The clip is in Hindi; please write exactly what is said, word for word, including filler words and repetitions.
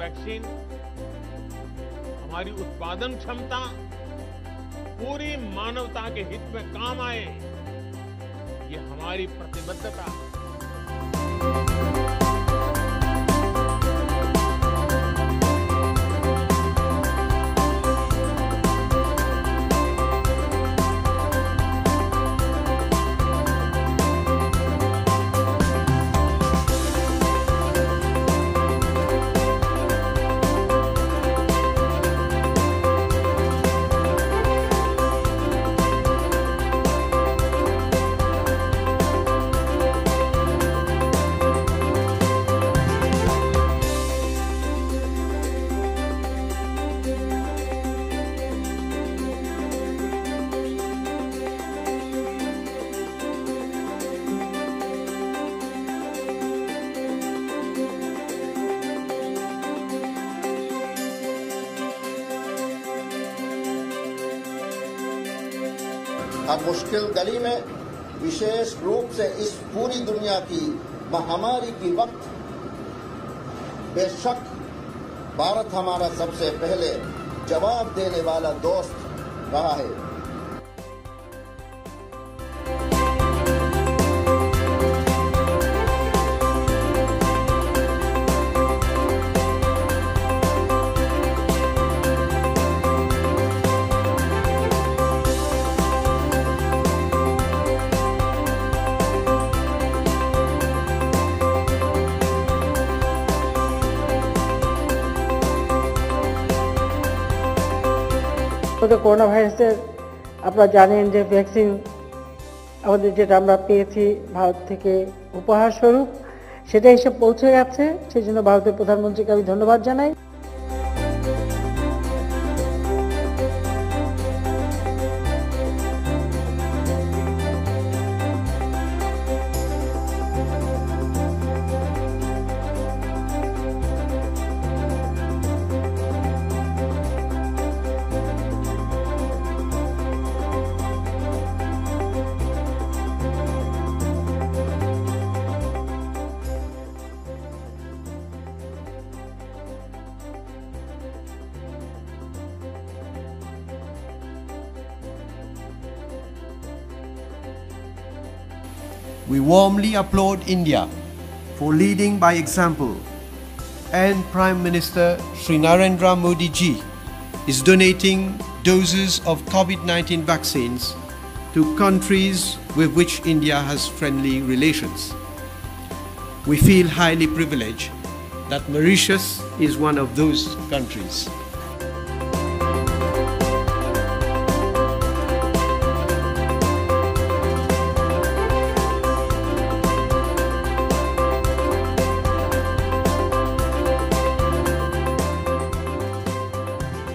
वैक्सीन हमारी उत्पादन क्षमता पूरी मानवता के हित में काम आए, ये हमारी प्रतिबद्धता है। अब मुश्किल घड़ी में विशेष रूप से इस पूरी दुनिया की महामारी की वक्त बेशक भारत हमारा सबसे पहले जवाब देने वाला दोस्त रहा है। তো করোনা ভাইরাসের আপনারা জানেন যে ভ্যাকসিন আমাদের যেটা আমরা পেয়েছি ভারত থেকে উপহার স্বরূপ, সেটা এসে পৌঁছে গেছে। সেই জন্য ভারতের প্রধানমন্ত্রীকে আমি ধন্যবাদ জানাই। We warmly applaud India for leading by example, and Prime Minister Narendra Modi ji is donating doses of COVID nineteen vaccines to countries with which India has friendly relations. We feel highly privileged that Mauritius is one of those countries.